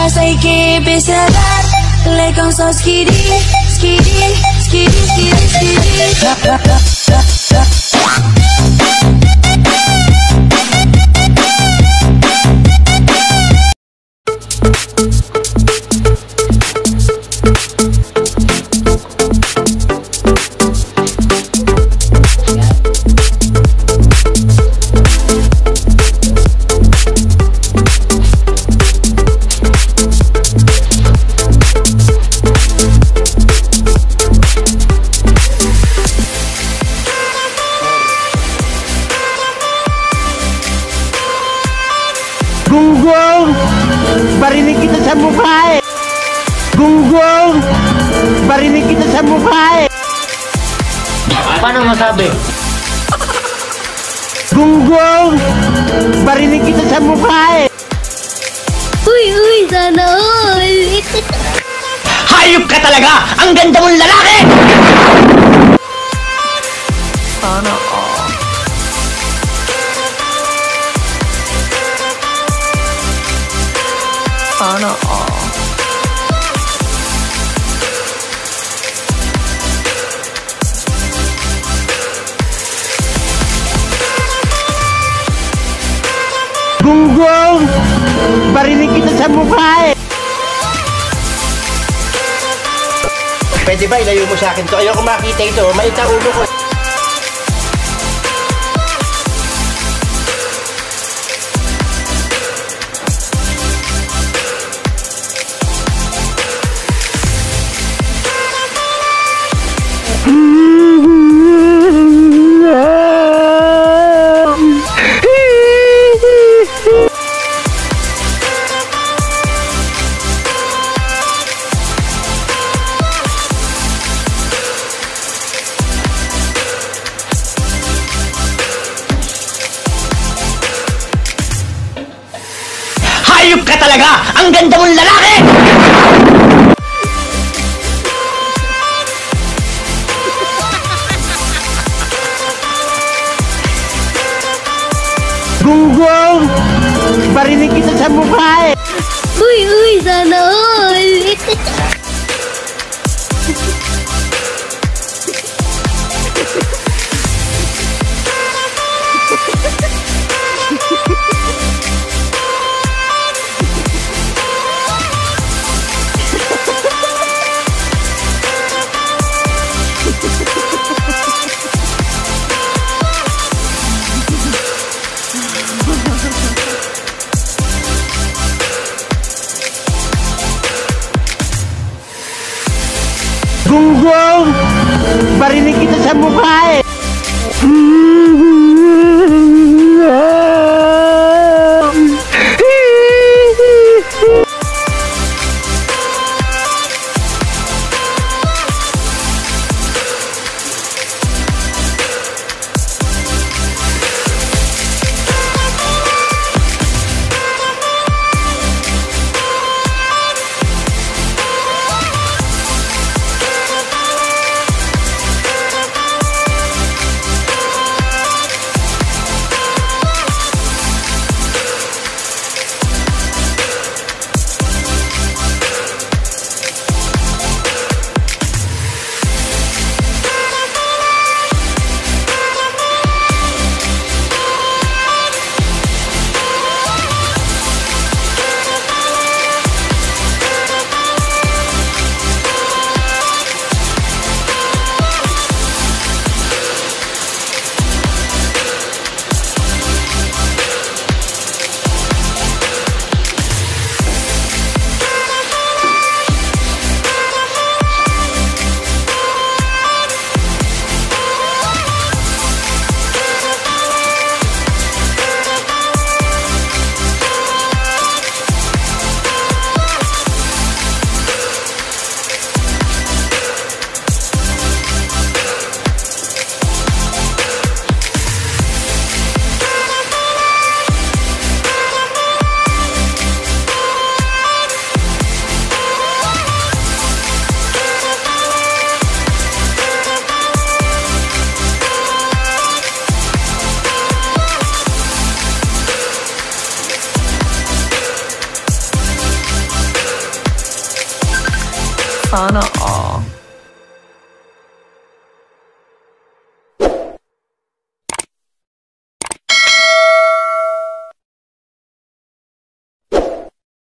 Chicas hay que empezar. Le con so skitty, skitty, skitty, skitty, skitty. Gunggong, barinig kita sa mukha eh. Gunggong, barinig kita sa mukha eh. Paano masabi? Gunggong, barinig kita sa mukha eh. Uy, sana all. Hayop ka talaga! Ang ganda mong lalaki! Sana all. Sana all. Gunggong, barinig kita sa mukha eh. Pwede ba ilayo mo sa akin to? Ayoko makita ito. Mait na ulo ko. Hayop ka talaga! Ang ganda mong lalaki! Gunggong, barinig kita sa mukha eh. Uy, sana all. Gunggong, barinig kita sa mukha eh. Sana all.